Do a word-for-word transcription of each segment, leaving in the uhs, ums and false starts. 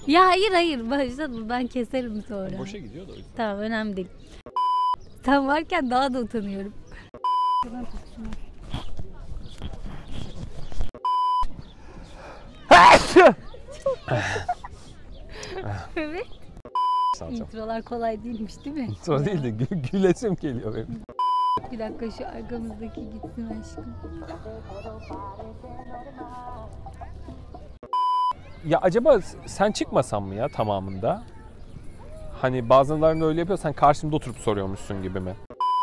Ya hayır hayır başladım, ben keserim sonra. Boşa gidiyor da o yüzden. Tamam, önemli değil. Sen varken daha da utanıyorum. Evet. İntrolar kolay değilmiş değil mi? Sonra değil de gü gülesim geliyor benim. Bir dakika şu arkamızdaki gitsin aşkım. Ya acaba sen çıkmasan mı ya tamamında? Hani bazılarını öyle yapıyor, sen karşımda oturup soruyormuşsun gibi mi?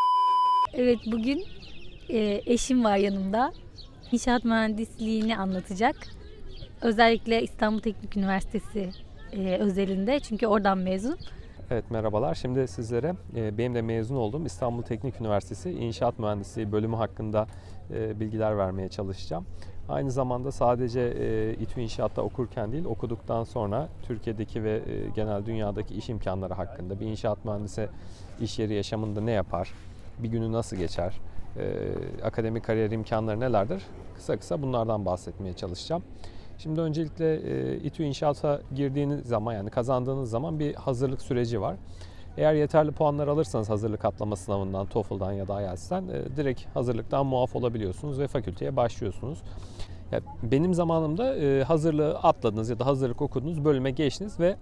Evet, bugün e, eşim var yanımda. İnşaat mühendisliğini anlatacak. Özellikle İstanbul Teknik Üniversitesi e, özelinde, çünkü oradan mezun. Evet, merhabalar. Şimdi sizlere e, benim de mezun olduğum İstanbul Teknik Üniversitesi İnşaat Mühendisliği bölümü hakkında e, bilgiler vermeye çalışacağım. Aynı zamanda sadece e, İTÜ İnşaat'ta okurken değil, okuduktan sonra Türkiye'deki ve e, genel dünyadaki iş imkanları hakkında, bir inşaat mühendisi iş yeri yaşamında ne yapar, bir günü nasıl geçer, e, akademik kariyer imkanları nelerdir? Kısa kısa bunlardan bahsetmeye çalışacağım. Şimdi öncelikle e, İTÜ İnşaat'a girdiğiniz zaman, yani kazandığınız zaman bir hazırlık süreci var. Eğer yeterli puanlar alırsanız hazırlık atlama sınavından, TOEFL'dan ya da I E L T S'ten e, direkt hazırlıktan muaf olabiliyorsunuz ve fakülteye başlıyorsunuz. Ya, benim zamanımda e, hazırlığı atladınız ya da hazırlık okudunuz, bölüme geçtiniz ve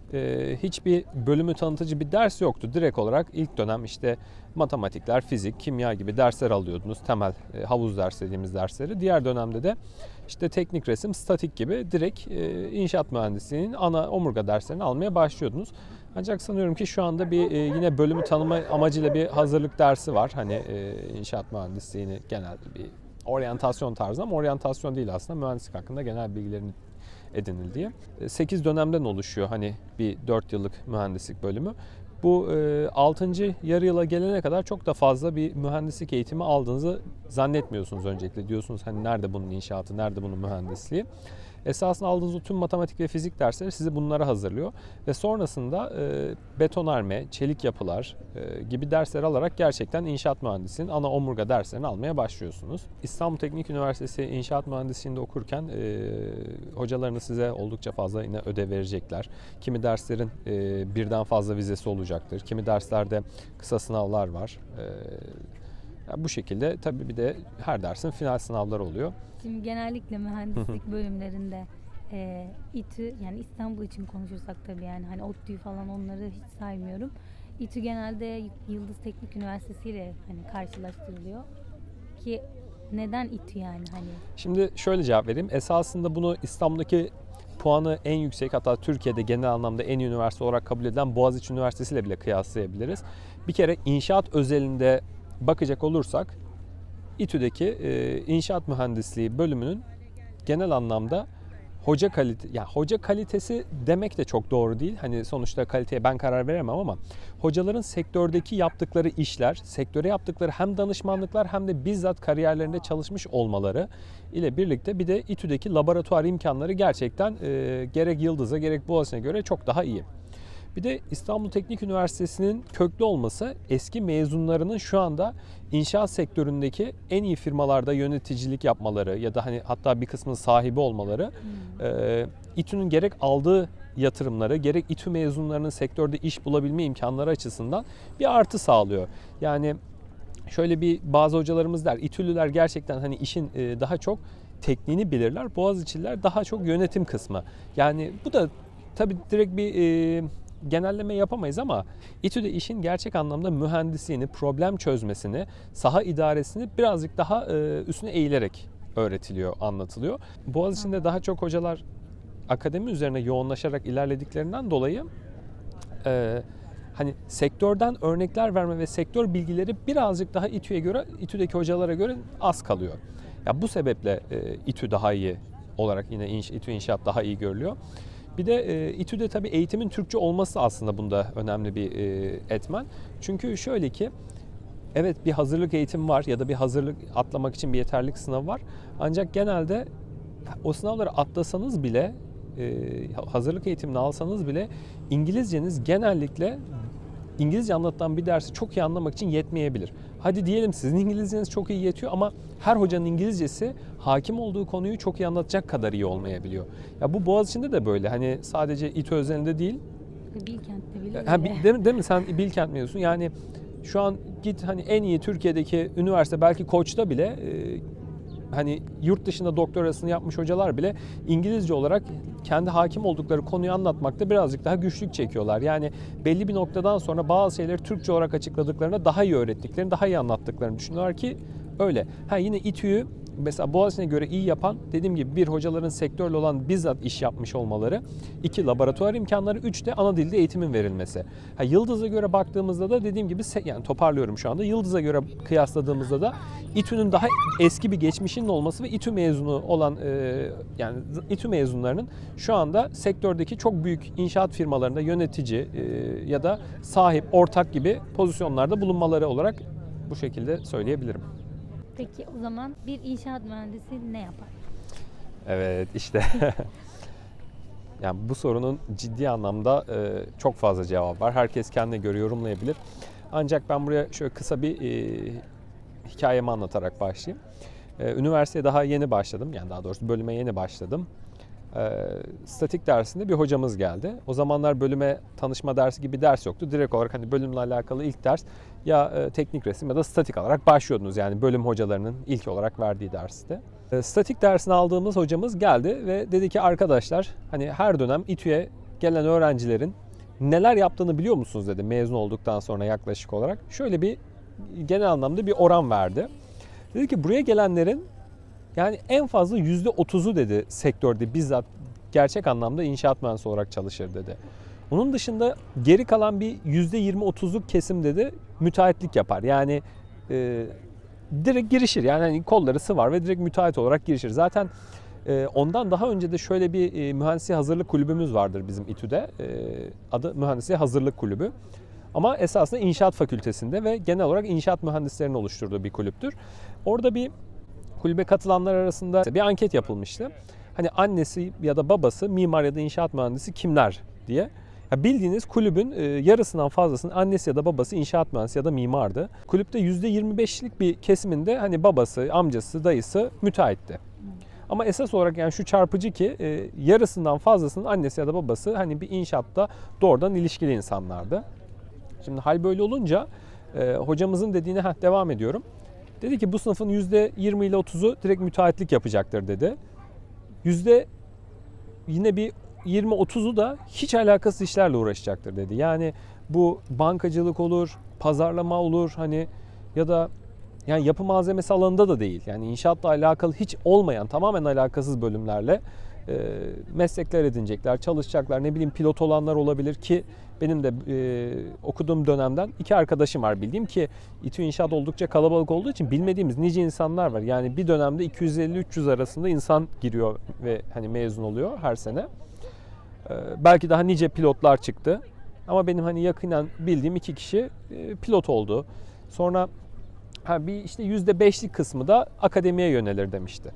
e, hiçbir bölümü tanıtıcı bir ders yoktu. Direkt olarak ilk dönem işte matematikler, fizik, kimya gibi dersler alıyordunuz. Temel e, havuz dersi dediğimiz dersleri. Diğer dönemde de işte teknik resim, statik gibi direkt e, inşaat mühendisliğinin ana omurga derslerini almaya başlıyordunuz. Ancak sanıyorum ki şu anda bir e, yine bölümü tanıma amacıyla bir hazırlık dersi var. Hani e, inşaat mühendisliğini genel bir oryantasyon tarzı, ama oryantasyon değil aslında, mühendislik hakkında genel bilgilerin edinildiği. sekiz dönemden oluşuyor hani bir dört yıllık mühendislik bölümü. Bu e, altıncı yarı yıla gelene kadar çok da fazla bir mühendislik eğitimi aldığınızı zannetmiyorsunuz öncelikle. Diyorsunuz hani nerede bunun inşaatı, nerede bunun mühendisliği. Esasında aldığınız o tüm matematik ve fizik dersleri sizi bunlara hazırlıyor. Ve sonrasında e, betonarme, çelik yapılar e, gibi dersler alarak gerçekten inşaat mühendisliğinin ana omurga derslerini almaya başlıyorsunuz. İstanbul Teknik Üniversitesi İnşaat Mühendisliği'nde okurken e, hocalarınız size oldukça fazla yine ödev verecekler. Kimi derslerin e, birden fazla vizesi olacaktır. Kimi derslerde kısa sınavlar var. E, yani bu şekilde tabii bir de her dersin final sınavları oluyor. Şimdi genellikle mühendislik bölümlerinde e, İTÜ, yani İstanbul için konuşursak tabii, yani hani ODTÜ'yü falan onları hiç saymıyorum. İTÜ genelde Yıldız Teknik Üniversitesi ile hani karşılaştırılıyor ki neden İTÜ yani hani? Şimdi şöyle cevap vereyim. Esasında bunu İstanbul'daki puanı en yüksek, hatta Türkiye'de genel anlamda en iyi üniversite olarak kabul edilen Boğaziçi Üniversitesi ile bile kıyaslayabiliriz. Bir kere inşaat özelinde bakacak olursak İTÜ'deki e, inşaat mühendisliği bölümünün genel anlamda hoca kalite, ya hoca kalitesi demek de çok doğru değil. Hani sonuçta kaliteye ben karar veremem, ama hocaların sektördeki yaptıkları işler, sektöre yaptıkları hem danışmanlıklar hem de bizzat kariyerlerinde çalışmış olmaları ile birlikte bir de İTÜ'deki laboratuvar imkanları gerçekten e, gerek Yıldız'a gerek Boğaziçi'ne göre çok daha iyi. Bir de İstanbul Teknik Üniversitesi'nin köklü olması, eski mezunlarının şu anda inşaat sektöründeki en iyi firmalarda yöneticilik yapmaları ya da hani hatta bir kısmının sahibi olmaları, hmm. e, İTÜ'nün gerek aldığı yatırımları, gerek İTÜ mezunlarının sektörde iş bulabilme imkanları açısından bir artı sağlıyor. Yani şöyle bir bazı hocalarımız der, İTÜ'lüler gerçekten hani işin e, daha çok tekniğini bilirler, Boğaziçi'liler daha çok yönetim kısmı. Yani bu da tabii direkt bir e, genelleme yapamayız, ama İTÜ'de işin gerçek anlamda mühendisliğini, problem çözmesini, saha idaresini birazcık daha e, üstüne eğilerek öğretiliyor, anlatılıyor. Boğaziçi'nde daha çok hocalar akademi üzerine yoğunlaşarak ilerlediklerinden dolayı e, hani sektörden örnekler verme ve sektör bilgileri birazcık daha İTÜ'ye göre, İTÜ'deki hocalara göre az kalıyor. Ya bu sebeple e, İTÜ daha iyi olarak, yine İTÜ İnşaat daha iyi görülüyor. Bir de e, İTÜ'de tabii eğitimin Türkçe olması aslında bunda önemli bir e, etmen. Çünkü şöyle ki, evet bir hazırlık eğitimi var ya da bir hazırlık atlamak için bir yeterlilik sınavı var. Ancak genelde o sınavları atlasanız bile, e, hazırlık eğitimini alsanız bile İngilizceniz genellikle İngilizce anlatılan bir dersi çok iyi anlamak için yetmeyebilir. hadi diyelim sizin İngilizceniz çok iyi yetiyor ama her hocanın İngilizcesi hakim olduğu konuyu çok iyi anlatacak kadar iyi olmayabiliyor. Ya bu Boğaziçi'nde de böyle. Hani sadece İTÜ özelinde değil. Bilkent'te bile Ha, öyle. değil mi, değil mi? Sen Bilkent mezunsun. Yani şu an git hani en iyi Türkiye'deki üniversite belki Koç'ta bile e, hani yurt dışında doktorasını yapmış hocalar bile İngilizce olarak kendi hakim oldukları konuyu anlatmakta birazcık daha güçlük çekiyorlar. Yani belli bir noktadan sonra bazı şeyleri Türkçe olarak açıkladıklarında daha iyi öğrettiklerini, daha iyi anlattıklarını düşünüyorlar ki öyle. Ha yine İTÜ'yü mesela Boğaziçi'ne göre iyi yapan, dediğim gibi bir, hocaların sektörle olan bizzat iş yapmış olmaları, iki, laboratuvar imkanları, üç de ana dilde eğitimin verilmesi. Ha, Yıldız'a göre baktığımızda da dediğim gibi, yani toparlıyorum şu anda, Yıldız'a göre kıyasladığımızda da İTÜ'nün daha eski bir geçmişinin olması ve İTÜ mezunu olan e, yani İTÜ mezunlarının şu anda sektördeki çok büyük inşaat firmalarında yönetici e, ya da sahip, ortak gibi pozisyonlarda bulunmaları olarak bu şekilde söyleyebilirim. Peki o zaman bir inşaat mühendisi ne yapar? Evet, işte yani bu sorunun ciddi anlamda e, çok fazla cevabı var. Herkes kendine göre yorumlayabilir. Ancak ben buraya şöyle kısa bir e, hikayemi anlatarak başlayayım. E, üniversiteye daha yeni başladım. Yani daha doğrusu bölüme yeni başladım. E, statik dersinde bir hocamız geldi. O zamanlar bölüme tanışma dersi gibi bir ders yoktu. Direkt olarak hani bölümle alakalı ilk ders ya e, teknik resim ya da statik alarak başlıyordunuz. Yani bölüm hocalarının ilk olarak verdiği derste. E, statik dersini aldığımız hocamız geldi ve dedi ki, arkadaşlar hani her dönem İTÜ'ye gelen öğrencilerin neler yaptığını biliyor musunuz dedi, mezun olduktan sonra yaklaşık olarak. Şöyle bir genel anlamda bir oran verdi. Dedi ki buraya gelenlerin yani en fazla yüzde otuzu dedi sektörde bizzat gerçek anlamda inşaat mühendisi olarak çalışır dedi. Onun dışında geri kalan bir yüzde yirmi otuzluk kesim dedi müteahhitlik yapar. Yani e, direkt girişir. Yani hani kolları sıvar ve direkt müteahhit olarak girişir. Zaten e, ondan daha önce de şöyle bir e, mühendisliğe hazırlık kulübümüz vardır bizim İTÜ'de. E, adı Mühendisliğe Hazırlık Kulübü. Ama esasında inşaat fakültesinde ve genel olarak inşaat mühendislerinin oluşturduğu bir kulüptür. Orada bir kulübe katılanlar arasında bir anket yapılmıştı. Hani annesi ya da babası mimar ya da inşaat mühendisi kimler diye. Ya bildiğiniz kulübün yarısından fazlasının annesi ya da babası inşaat mühendisi ya da mimardı. Kulüpte yüzde yirmi beşlik bir kesiminde hani babası, amcası, dayısı müteahhitti. Ama esas olarak yani şu çarpıcı ki yarısından fazlasının annesi ya da babası hani bir inşaatta doğrudan ilişkili insanlardı. Şimdi hal böyle olunca e, hocamızın dediğine heh, devam ediyorum. Dedi ki bu sınıfın yüzde yirmi ile otuzu direkt müteahhitlik yapacaktır dedi. Yüzde yine bir yirmi otuzu da hiç alakasız işlerle uğraşacaktır dedi. Yani bu bankacılık olur, pazarlama olur hani ya da yani yapı malzemesi alanında da değil. Yani inşaatla alakalı hiç olmayan tamamen alakasız bölümlerle e, meslekler edinecekler, çalışacaklar. Ne bileyim pilot olanlar olabilir ki benim de e, okuduğum dönemden iki arkadaşım var bildiğim ki İTÜ İnşaat oldukça kalabalık olduğu için bilmediğimiz nice insanlar var. Yani bir dönemde iki yüz elli üç yüz arasında insan giriyor ve hani mezun oluyor her sene. E, belki daha nice pilotlar çıktı. Ama benim hani yakinen bildiğim iki kişi e, pilot oldu. Sonra ha bir işte yüzde beşlik kısmı da akademiye yönelir demişti.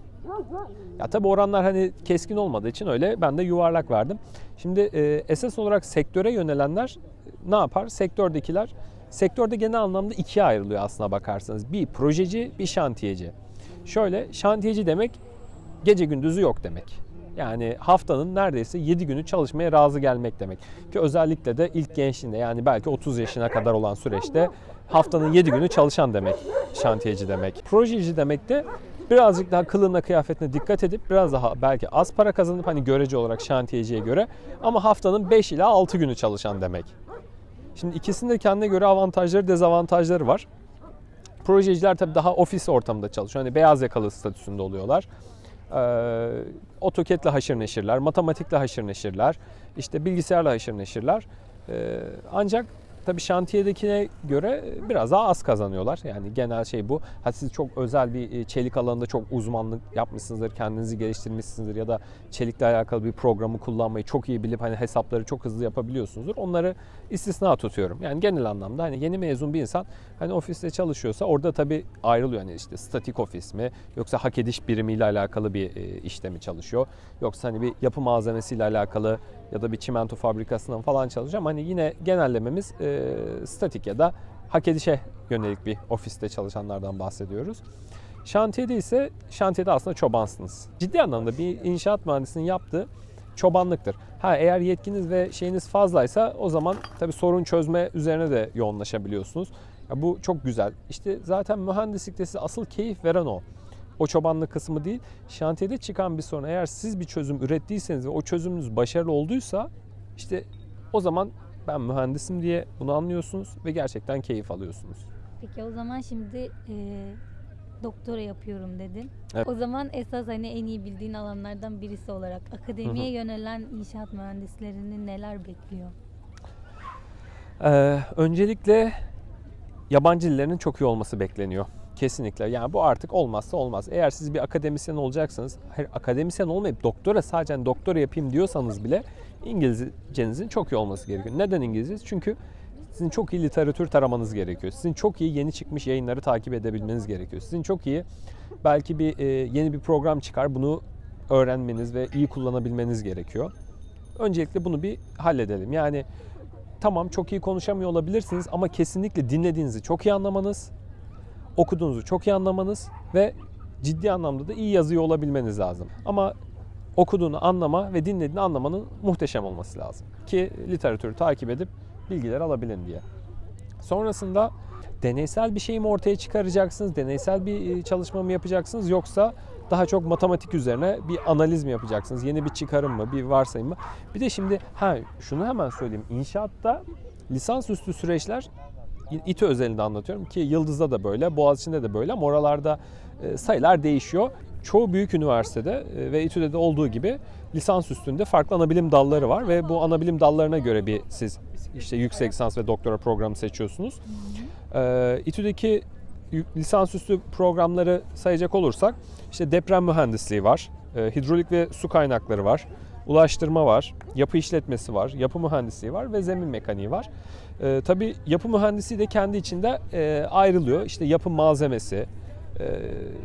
Ya tabii oranlar hani keskin olmadığı için öyle ben de yuvarlak verdim. Şimdi e, esas olarak sektöre yönelenler ne yapar? Sektördekiler sektörde genel anlamda ikiye ayrılıyor aslına bakarsanız. Bir projeci, bir şantiyeci. Şöyle şantiyeci demek gece gündüzü yok demek. Yani haftanın neredeyse yedi günü çalışmaya razı gelmek demek. Ki özellikle de ilk gençliğinde yani belki otuz yaşına kadar olan süreçte haftanın yedi günü çalışan demek şantiyeci demek. Projeci demek de birazcık daha kılığına kıyafetine dikkat edip biraz daha belki az para kazanıp hani görece olarak şantiyeciye göre ama haftanın beş ila altı günü çalışan demek. Şimdi ikisinin de kendine göre avantajları dezavantajları var. Projeciler tabii daha ofis ortamında çalışıyor. Hani beyaz yakalı statüsünde oluyorlar. Ee, AutoCAD'le haşır neşirler, matematikle haşır neşirler, işte bilgisayarla haşır neşirler. Ee, ancak tabii şantiyedekine göre biraz daha az kazanıyorlar. Yani genel şey bu. Hadi siz çok özel bir çelik alanında çok uzmanlık yapmışsınızdır, kendinizi geliştirmişsinizdir ya da çelikle alakalı bir programı kullanmayı çok iyi bilip hani hesapları çok hızlı yapabiliyorsunuzdur. Onları istisna tutuyorum. Yani genel anlamda hani yeni mezun bir insan hani ofiste çalışıyorsa orada tabii ayrılıyor. Yani işte statik ofis mi yoksa hak ediş birimiyle alakalı bir işte mi çalışıyor? Yoksa hani bir yapı malzemesiyle alakalı ya da bir çimento fabrikasından falan çalışacağım. Hani yine genellememiz e, statik ya da hak edişe yönelik bir ofiste çalışanlardan bahsediyoruz. Şantiyede ise, şantiyede aslında çobansınız. Ciddi anlamda bir inşaat mühendisinin yaptığı çobanlıktır. Ha, eğer yetkiniz ve şeyiniz fazlaysa o zaman tabii sorun çözme üzerine de yoğunlaşabiliyorsunuz. Ya bu çok güzel. İşte zaten mühendislikte size asıl keyif veren o. O çobanlık kısmı değil. Şantiyede çıkan bir sorun, eğer siz bir çözüm ürettiyseniz ve o çözümünüz başarılı olduysa işte o zaman ben mühendisim diye bunu anlıyorsunuz ve gerçekten keyif alıyorsunuz. Peki o zaman şimdi e, doktora yapıyorum dedin. Evet. O zaman esas hani en iyi bildiğin alanlardan birisi olarak akademiye yönelen inşaat mühendislerini neler bekliyor? Ee, öncelikle yabancı dillerinin çok iyi olması bekleniyor. Kesinlikle. Yani bu artık olmazsa olmaz. Eğer siz bir akademisyen olacaksanız, hayır, akademisyen olmayıp doktora, sadece doktora yapayım diyorsanız bile İngilizcenizin çok iyi olması gerekiyor. Neden İngilizce? Çünkü sizin çok iyi literatür taramanız gerekiyor. Sizin çok iyi yeni çıkmış yayınları takip edebilmeniz gerekiyor. Sizin çok iyi belki bir e, yeni bir program çıkar, bunu öğrenmeniz ve iyi kullanabilmeniz gerekiyor. Öncelikle bunu bir halledelim. Yani tamam, çok iyi konuşamıyor olabilirsiniz ama kesinlikle dinlediğinizi çok iyi anlamanız, okuduğunuzu çok iyi anlamanız ve ciddi anlamda da iyi yazıyor olabilmeniz lazım. Ama okuduğunu anlama ve dinlediğini anlamanın muhteşem olması lazım ki literatürü takip edip bilgiler alabilin diye. Sonrasında deneysel bir şey mi ortaya çıkaracaksınız, deneysel bir çalışma mı yapacaksınız, yoksa daha çok matematik üzerine bir analiz mi yapacaksınız, yeni bir çıkarım mı, bir varsayım mı? Bir de şimdi ha şunu hemen söyleyeyim, inşaatta lisansüstü süreçler, İTÜ özelinde anlatıyorum ki Yıldız'da da böyle, Boğaziçi'nde de böyle ama oralarda sayılar değişiyor. Çoğu büyük üniversitede ve İTÜ'de de olduğu gibi lisans üstünde farklı anabilim dalları var ve bu anabilim dallarına göre bir siz işte yüksek lisans ve doktora programı seçiyorsunuz. Ee, İTÜ'deki lisansüstü programları sayacak olursak işte deprem mühendisliği var, e, hidrolik ve su kaynakları var, ulaştırma var, yapı işletmesi var, yapı mühendisliği var ve zemin mekaniği var. E, tabii yapı mühendisliği de kendi içinde e, ayrılıyor. İşte yapı malzemesi, e,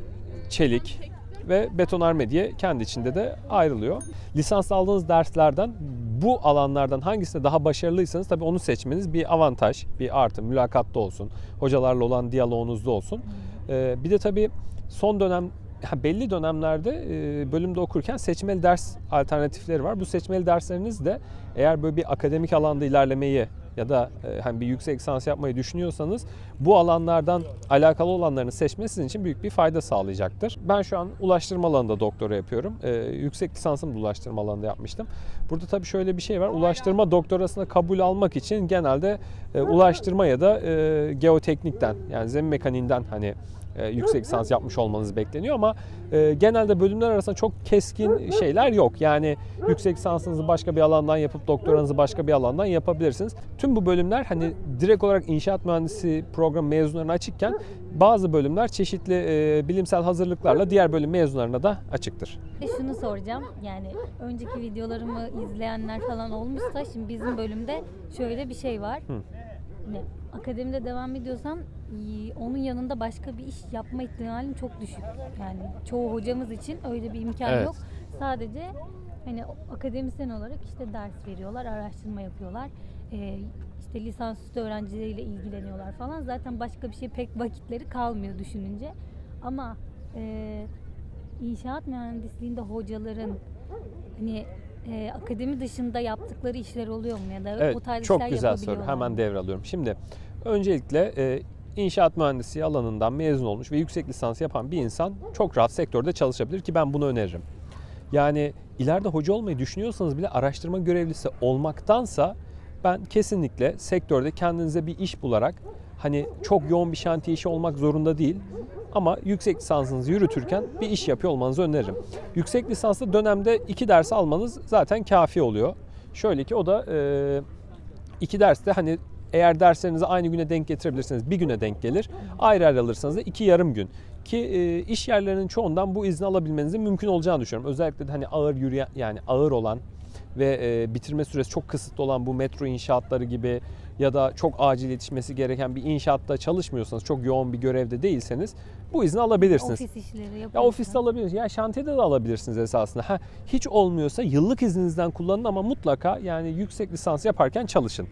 çelik ve betonarme diye kendi içinde de ayrılıyor. Lisans aldığınız derslerden bu alanlardan hangisinde daha başarılıysanız tabii onu seçmeniz bir avantaj, bir artı, mülakatta olsun, hocalarla olan diyaloğunuzda olsun. Ee, bir de tabii son dönem, belli dönemlerde bölümde okurken seçmeli ders alternatifleri var. Bu seçmeli dersleriniz de eğer böyle bir akademik alanda ilerlemeyi ya da hani bir yüksek lisans yapmayı düşünüyorsanız bu alanlardan alakalı olanlarını seçmesi sizin için büyük bir fayda sağlayacaktır. Ben şu an ulaştırma alanında doktora yapıyorum. Ee, yüksek lisansımı da ulaştırma alanında yapmıştım. Burada tabii şöyle bir şey var. Ulaştırma doktorasına kabul almak için genelde e, ulaştırma ya da e, geoteknikten, yani zemin mekaniğinden hani e, yüksek lisans yapmış olmanız bekleniyor ama e, genelde bölümler arasında çok keskin şeyler yok. Yani yüksek lisansınızı başka bir alandan yapıp doktoranızı başka bir alandan yapabilirsiniz. Tüm bu bölümler hani direkt olarak inşaat mühendisi programı mezunlarına açıkken bazı bölümler çeşitli e, bilimsel hazırlıklarla diğer bölüm mezunlarına da açıktır. E şunu soracağım, yani önceki videolarımı izleyenler falan olmuşsa şimdi bizim bölümde şöyle bir şey var. Hı. Yani akademide devam ediyorsan onun yanında başka bir iş yapma ihtimalin çok düşük. Yani çoğu hocamız için öyle bir imkan Evet. yok. Sadece hani akademisyen olarak işte ders veriyorlar, araştırma yapıyorlar. Ee, işte lisansüstü öğrencileriyle ilgileniyorlar falan. Zaten başka bir şey pek vakitleri kalmıyor düşününce. Ama e, inşaat mühendisliğinde hocaların hani e, akademi dışında yaptıkları işler oluyor mu ya da Evet, o tarz çok işler güzel soru. yapabiliyorlar Hemen mı? devralıyorum. Şimdi öncelikle e, inşaat mühendisliği alanından mezun olmuş ve yüksek lisans yapan bir insan çok rahat sektörde çalışabilir ki ben bunu öneririm. Yani ileride hoca olmayı düşünüyorsanız bile araştırma görevlisi olmaktansa ben kesinlikle sektörde kendinize bir iş bularak, hani çok yoğun bir şantiye işi olmak zorunda değil ama yüksek lisansınızı yürütürken bir iş yapıyor olmanızı öneririm. Yüksek lisanslı dönemde iki ders almanız zaten kafi oluyor. Şöyle ki o da e, iki derste hani eğer derslerinizi aynı güne denk getirebilirseniz bir güne denk gelir. Ayrı ayrı alırsanız da iki yarım gün. Ki e, iş yerlerinin çoğundan bu izni alabilmenizin mümkün olacağını düşünüyorum. Özellikle de hani ağır yürüyen, yani ağır olan ve e, bitirme süresi çok kısıtlı olan bu metro inşaatları gibi ya da çok acil yetişmesi gereken bir inşaatta çalışmıyorsanız, çok yoğun bir görevde değilseniz bu izni alabilirsiniz. Ofis işleri yapıyorsunuz. Ya ofiste alabilirsiniz. Ya şantiyede de alabilirsiniz esasında. Ha, hiç olmuyorsa yıllık izninizden kullanın ama mutlaka yani yüksek lisans yaparken çalışın.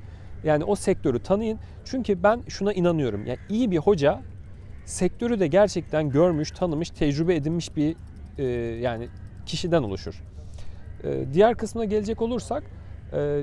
Yani o sektörü tanıyın. Çünkü ben şuna inanıyorum. Yani iyi bir hoca sektörü de gerçekten görmüş, tanımış, tecrübe edinmiş bir e, yani kişiden oluşur. E, diğer kısmına gelecek olursak e,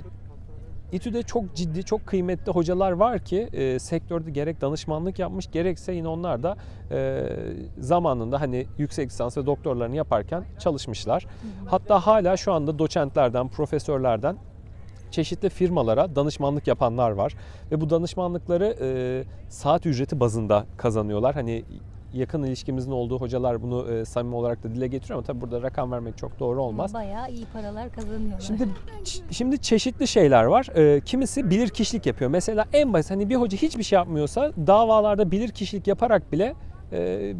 İTÜ'de çok ciddi, çok kıymetli hocalar var ki e, sektörde gerek danışmanlık yapmış, gerekse yine onlar da e, zamanında hani yüksek lisans ve doktorlarını yaparken çalışmışlar. Hatta hala şu anda doçentlerden, profesörlerden çeşitli firmalara danışmanlık yapanlar var ve bu danışmanlıkları e, saat ücreti bazında kazanıyorlar. Hani yakın ilişkimizin olduğu hocalar bunu e, samimi olarak da dile getiriyor ama tabii burada rakam vermek çok doğru olmaz. Bayağı iyi paralar kazanıyorlar. Şimdi şimdi çeşitli şeyler var. E, kimisi bilirkişilik yapıyor. Mesela en basit hani bir hoca hiçbir şey yapmıyorsa davalarda bilirkişilik yaparak bile e,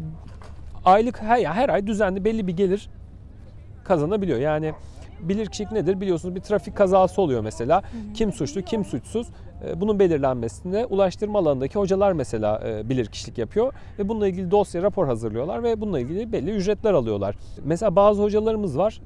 aylık her, her ay düzenli belli bir gelir kazanabiliyor. Yani bilirkişilik nedir? Biliyorsunuz bir trafik kazası oluyor mesela. Hı hı. Kim suçlu, kim suçsuz? Bunun belirlenmesinde ulaştırma alanındaki hocalar mesela bilirkişilik yapıyor ve bununla ilgili dosya, rapor hazırlıyorlar ve bununla ilgili belli ücretler alıyorlar. Mesela bazı hocalarımız var,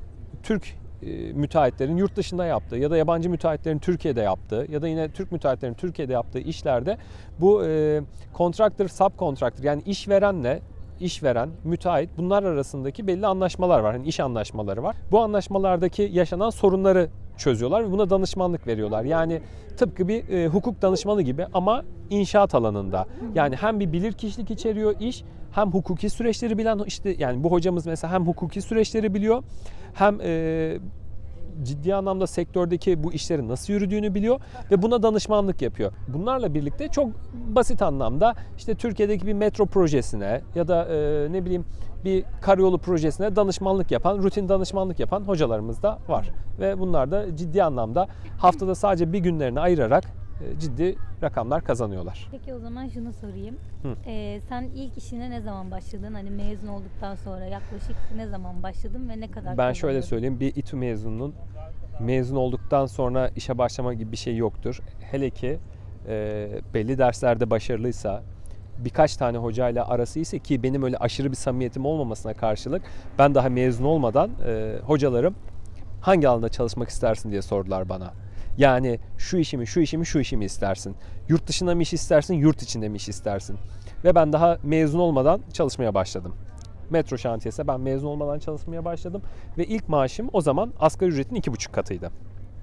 Türk müteahhitlerin yurt dışında yaptığı ya da yabancı müteahhitlerin Türkiye'de yaptığı ya da yine Türk müteahhitlerin Türkiye'de yaptığı işlerde bu contractor, subcontractor yani işverenle işveren, müteahhit bunlar arasındaki belli anlaşmalar var. Hani iş anlaşmaları var. Bu anlaşmalardaki yaşanan sorunları çözüyorlar ve buna danışmanlık veriyorlar. Yani tıpkı bir e, hukuk danışmanı gibi ama inşaat alanında. Yani hem bir bilirkişilik içeriyor iş, hem hukuki süreçleri bilen işte yani bu hocamız mesela hem hukuki süreçleri biliyor, hem e, ciddi anlamda sektördeki bu işlerin nasıl yürüdüğünü biliyor ve buna danışmanlık yapıyor. Bunlarla birlikte çok basit anlamda işte Türkiye'deki bir metro projesine ya da e, ne bileyim bir karayolu projesine danışmanlık yapan, rutin danışmanlık yapan hocalarımız da var. Ve bunlar da ciddi anlamda haftada sadece bir günlerini ayırarak e, ciddi rakamlar kazanıyorlar. Peki o zaman şunu sorayım. Ee, sen ilk işine ne zaman başladın? Hani mezun olduktan sonra yaklaşık ne zaman başladın ve ne kadar Ben şöyle söyleyeyim, bir İTÜ mezununun mezun olduktan sonra işe başlama gibi bir şey yoktur. Hele ki e, belli derslerde başarılıysa, birkaç tane hocayla arası ise ki benim öyle aşırı bir samimiyetim olmamasına karşılık ben daha mezun olmadan e, hocalarım hangi alanda çalışmak istersin diye sordular bana. Yani şu işimi, şu işimi, şu işimi istersin. Yurt dışında mı iş istersin, yurt içinde mi iş istersin? Ve ben daha mezun olmadan çalışmaya başladım. Metro şantiyesi ben mezun olmadan çalışmaya başladım. Ve ilk maaşım o zaman asgari ücretin iki buçuk katıydı.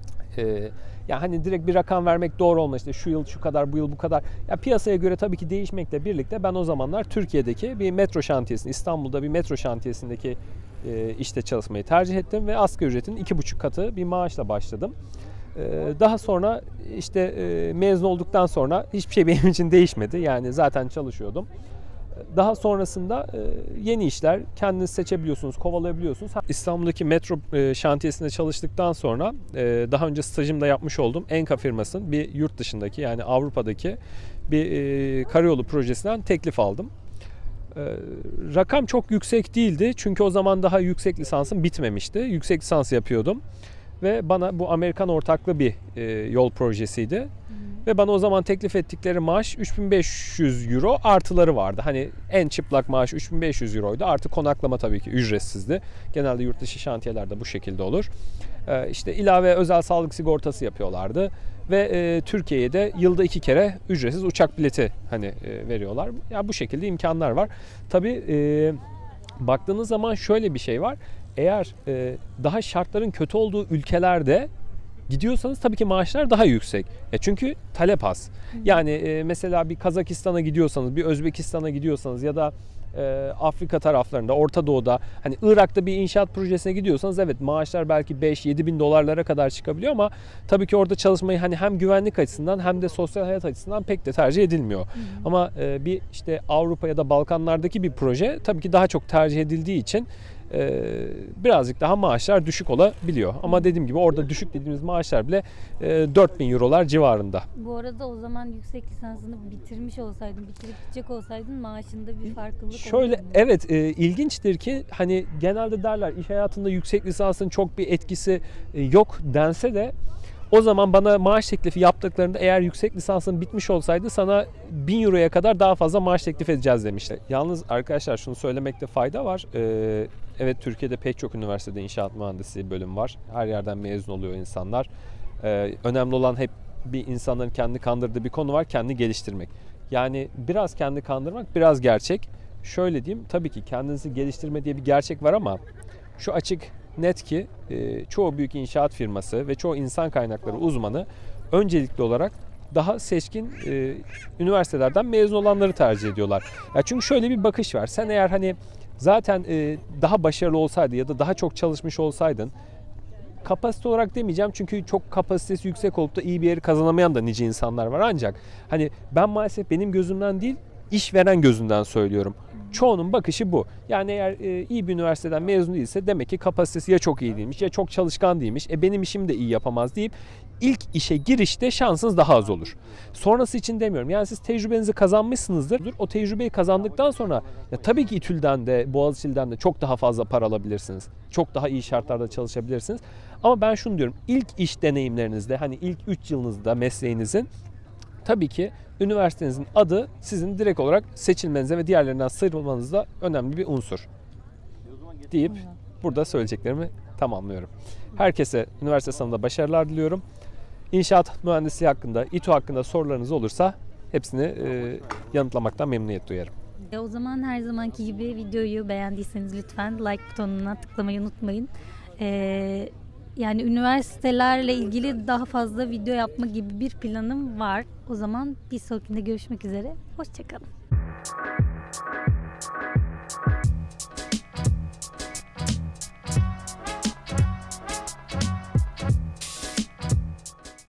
Ee, yani hani direkt bir rakam vermek doğru olmaz. İşte şu yıl şu kadar, bu yıl bu kadar. Ya piyasaya göre tabii ki değişmekle birlikte ben o zamanlar Türkiye'deki bir metro şantiyesinde, İstanbul'da bir metro şantiyesindeki e, işte çalışmayı tercih ettim ve asgari ücretin iki buçuk katı bir maaşla başladım. Daha sonra işte mezun olduktan sonra hiçbir şey benim için değişmedi. Yani zaten çalışıyordum. Daha sonrasında yeni işler kendiniz seçebiliyorsunuz, kovalayabiliyorsunuz. İstanbul'daki metro şantiyesinde çalıştıktan sonra daha önce stajımda yapmış olduğum Enka firmasının bir yurt dışındaki yani Avrupa'daki bir karayolu projesinden teklif aldım. Rakam çok yüksek değildi çünkü o zaman daha yüksek lisansım bitmemişti. Yüksek lisans yapıyordum. Ve bana bu Amerikan ortaklı bir e, yol projesiydi. Hmm. Ve bana o zaman teklif ettikleri maaş üç bin beş yüz euro artıları vardı. Hani en çıplak maaş üç bin beş yüz euroydu. Artı konaklama tabii ki ücretsizdi. Genelde yurt dışı şantiyelerde bu şekilde olur. E, işte ilave özel sağlık sigortası yapıyorlardı. Ve e, Türkiye'ye de yılda iki kere ücretsiz uçak bileti hani e, veriyorlar. Ya yani bu şekilde imkanlar var. Tabii e, baktığınız zaman şöyle bir şey var. Eğer e, daha şartların kötü olduğu ülkelerde gidiyorsanız tabii ki maaşlar daha yüksek. E çünkü talep az. Yani e, mesela bir Kazakistan'a gidiyorsanız, bir Özbekistan'a gidiyorsanız ya da e, Afrika taraflarında, Orta Doğu'da, hani Irak'ta bir inşaat projesine gidiyorsanız evet maaşlar belki beş yedi bin dolarlara kadar çıkabiliyor ama tabii ki orada çalışmayı hani hem güvenlik açısından hem de sosyal hayat açısından pek de tercih edilmiyor. Hı hı. Ama e, bir işte Avrupa ya da Balkanlardaki bir proje tabii ki daha çok tercih edildiği için Ee, birazcık daha maaşlar düşük olabiliyor. Ama dediğim gibi orada düşük dediğimiz maaşlar bile e, dört bin eurolar civarında. Bu arada o zaman yüksek lisansını bitirmiş olsaydın, bitirip gidecek olsaydın maaşında bir farklılık Şöyle olur mu? evet e, ilginçtir ki hani genelde derler iş hayatında yüksek lisansın çok bir etkisi e, yok dense de o zaman bana maaş teklifi yaptıklarında eğer yüksek lisansın bitmiş olsaydı sana bin euroya kadar daha fazla maaş teklif edeceğiz demişler. Yalnız arkadaşlar şunu söylemekte fayda var. Ee, evet Türkiye'de pek çok üniversitede inşaat mühendisliği bölüm var. Her yerden mezun oluyor insanlar. Ee, önemli olan hep bir insanların kendi kandırdığı bir konu var, kendi geliştirmek. Yani biraz kendi kandırmak, biraz gerçek. Şöyle diyeyim, tabii ki kendinizi geliştirme diye bir gerçek var ama şu açık net ki e, çoğu büyük inşaat firması ve çoğu insan kaynakları uzmanı öncelikli olarak daha seçkin e, üniversitelerden mezun olanları tercih ediyorlar. Ya çünkü şöyle bir bakış var. Sen eğer hani zaten e, daha başarılı olsaydı ya da daha çok çalışmış olsaydın, kapasite olarak demeyeceğim çünkü çok kapasitesi yüksek olup da iyi bir yeri kazanamayan da nice insanlar var, ancak hani ben maalesef benim gözümden değil, işveren gözünden söylüyorum. Çoğunun bakışı bu. Yani eğer e, iyi bir üniversiteden mezun değilse demek ki kapasitesi ya çok iyi değilmiş ya çok çalışkan değilmiş. E benim işimi de iyi yapamaz deyip ilk işe girişte şansınız daha az olur. Sonrası için demiyorum. Yani siz tecrübenizi kazanmışsınızdır. O tecrübeyi kazandıktan sonra ya tabii ki İTÜ'den de Boğaziçi'den de çok daha fazla para alabilirsiniz. Çok daha iyi şartlarda çalışabilirsiniz. Ama ben şunu diyorum. İlk iş deneyimlerinizde, hani ilk üç yılınızda mesleğinizin, tabii ki üniversitenizin adı sizin direkt olarak seçilmenize ve diğerlerinden sıyrılmanızda önemli bir unsur deyip burada söyleyeceklerimi tamamlıyorum. Herkese üniversite sınavında başarılar diliyorum. İnşaat mühendisliği hakkında, İTÜ hakkında sorularınız olursa hepsini e, yanıtlamaktan memnuniyet duyarım. E o zaman her zamanki gibi videoyu beğendiyseniz lütfen like butonuna tıklamayı unutmayın. Ee, yani üniversitelerle ilgili daha fazla video yapma gibi bir planım var. O zaman bir sonrakinde görüşmek üzere. Hoşça kalın.